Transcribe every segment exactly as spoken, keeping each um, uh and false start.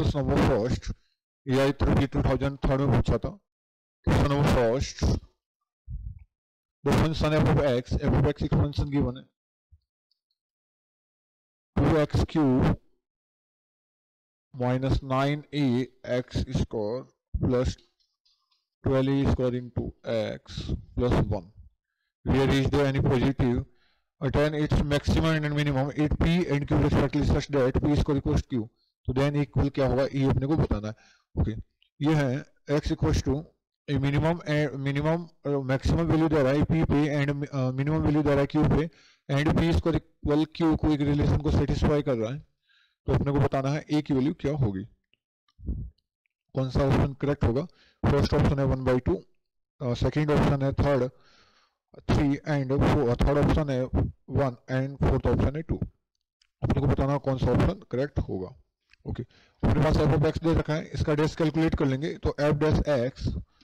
Question number first, ये आई thirty two thousand third में पूछा था। Question number first, the function f of x, f of x एक फंक्शन गिवन है two x cube minus nine a x square plus twelve a square into x plus one, where is there any positive attain its maximum and minimum at p and q respectively such that p is equals q, तो then equal क्या होगा ये अपने को बताना है। Okay, ये है x equals to minimum minimum maximum value दे रहा है p पे एंड मिनिमम वैल्यू दे रहा है q पे एंड p इसको इक्वल q को एक रिलेशन को सेटिस्फाई कर रहा है, तो अपने को बताना है a की वैल्यू क्या होगी। कौन सा ऑप्शन करेक्ट होगा? फर्स्ट ऑप्शन है one by two, second option है third three and four, third option है वन एंड फोर्थ ऑप्शन है टू। अपने को बताना कौन सा ऑप्शन करेक्ट होगा। ओके, अपने पास एफ ऑफ एक्स दे रखा है, इसका डैश कैलकुलेट कर लेंगे तो एफ डैश एक्स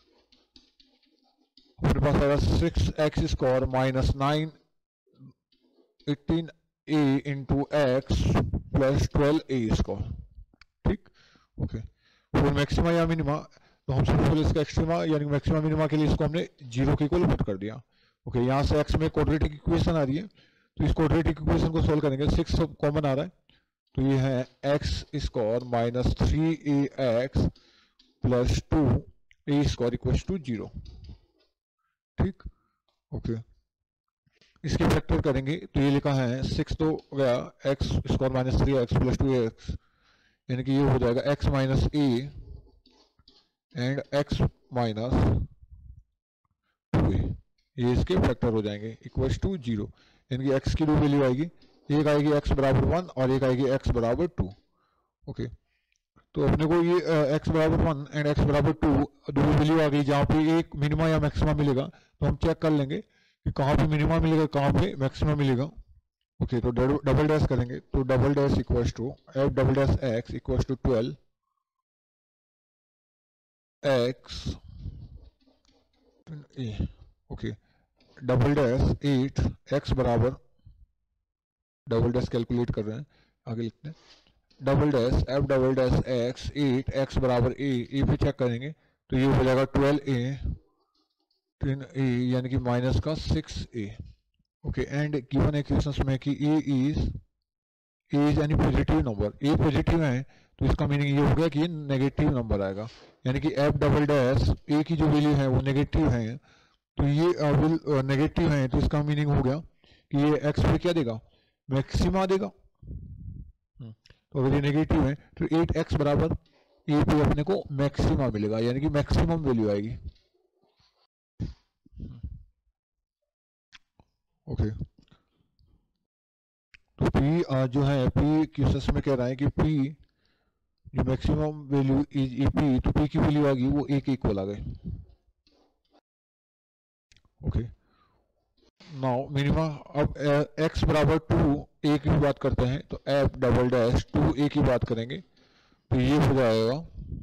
अपने पास आएगा six x square minus nine eighteen a into x plus twelve a square. ठीक, ओके। फिर मैक्सिमा या मिनिमा, तो हम सिंपल इसका एक्सट्रीमा यानी मैक्सिमा मिनिमा के लिए इसको हमने जीरो के इक्वल पुट कर दिया। ओके okay, यहाँ से x में क्वाड्रेटिक इक्वेशन आ रही है, तो इस क्वाड्रेटिक इक्वेशन को सोल्व करेंगे। सिक्स कॉमन आ रहा है, तो ये है x square minus three a x plus two a square equal to zero. ठीक, ओके। इसके फैक्टर करेंगे तो ये लिखा है सिक्स तो गया x square minus three x plus two x, यानी कि ये हो जाएगा x minus a and x minus two a, ये इसके फैक्टर हो जाएंगे इक्वल्स टू जीरो, यानी कि x की दो वैल्यू आएगी, एक आएगी x बराबर वन और एक आएगी x बराबर टू। ओके, तो अपने को ये x बराबर वन एंड x बराबर टू दो वैल्यू आ गई, जहाँ पे एक मिनिमा या मैक्सिमा मिलेगा तो हम चेक कर लेंगे कि कहाँ पे मिनिमा मिलेगा कहाँ पे मैक्सिमा मिलेगा। ओके, तो डबल डैश करेंगे तो double dash equals to f double dash x equals to twelve x a. Okay, double dash at x बराबर, डबल डैश कैलकुलेट कर रहे हैं आगे लिखते हैं, double dash f double dash x at x बराबर ए, ए पे चेक करेंगे तो ये हो जाएगा ट्वेल्व ए टेन ए यानी कि माइनस का six a. Okay, and given equations में कि a is a is any positive number, a positive है तो इसका मीनिंग ये हो गया कि ये नेगेटिव नंबर आएगा, यानी कि एफ डबल डैश ए की जो वैल्यू है वो नेगेटिव है, तो ये विल नेगेटिव है, तो इसका मीनिंग हो गया कि ये एक्स पे क्या देगा, मैक्सिमा देगा। तो अगर ये नेगेटिव है तो एट एक्स बराबर ए पे अपने को मैक्सिमा मिलेगा, यानी कि मैक्सिमम वैल्यू आएगी। ओके, तो पी जो है पी क्वेश्चन में कह रहा है कि पी जो maximum value is e p, तो पी की वैल्यू आ गई वो एक इक्वल आ गई। ओके, नाउ मिनिमा, अब x बराबर टू ए की बात करते हैं तो f double dash two a की बात करेंगे तो ये हो जाएगा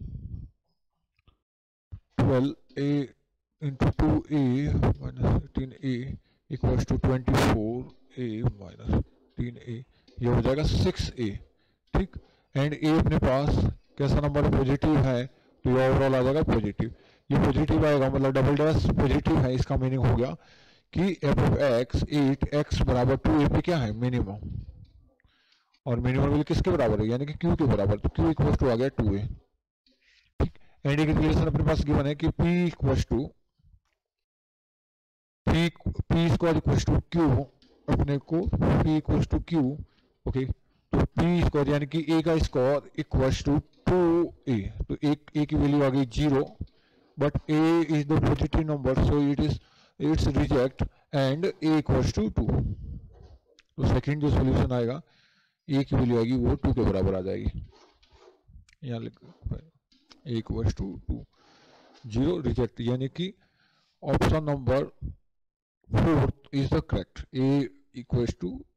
twelve a into two a minus eighteen a equals to twenty four a minus eighteen a, ये हो जाएगा सिक्स ए। ठीक, एंड ए अपने पास कैसा नंबर पॉजिटिव है तो ये ओवरऑल आ जाएगा पॉजिटिव, ये पॉजिटिव आएगा मतलब डबल डैश पॉजिटिव है, इसका मीनिंग हो गया कि f of x at x बराबर टू ए पे क्या है मिनिमम, और मिनिमम वैल्यू किसके बराबर है यानी कि क्यू के बराबर, तो क्यू इक्वल्स टू आ गया टू ए। ठीक, एंड एक रिलेशन अपने पास गिवन है कि p equals to p p square equals to q, अपने को p equals to q. Okay, तो पी स्क्वायर यानी कि ए का square equals to two a, तो एक ए की वैल्यू आ गई zero, but a is the positive number so it is its reject and a equals to two, तो सेकंड जो सॉल्यूशन आएगा ए की वैल्यू आएगी वो टू के बराबर आ जाएगी, यहाँ लिख a equals to two zero reject, यानी कि option number fourth is the correct, a equals to